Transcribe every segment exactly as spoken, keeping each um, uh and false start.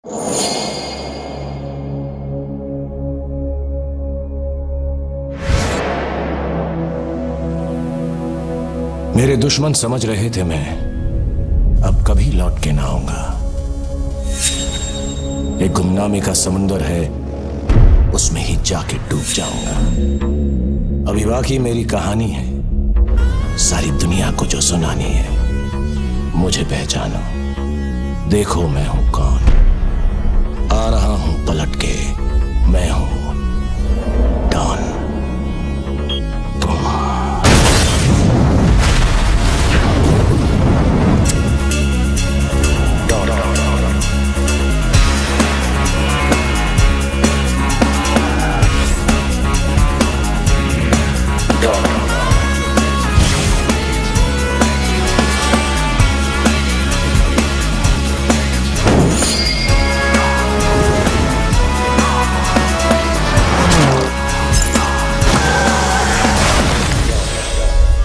मेरे दुश्मन समझ रहे थे मैं अब कभी लौट के ना आऊंगा। एक गुमनामी का समुंदर है, उसमें ही जाके डूब जाऊंगा। अभी बाकी मेरी कहानी है, सारी दुनिया को जो सुनानी है। मुझे पहचानो, देखो मैं हूं कौन। आ रहा हूं पलट के, मैं हूं डॉन।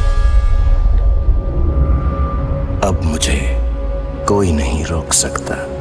अब मुझे कोई नहीं रोक सकता।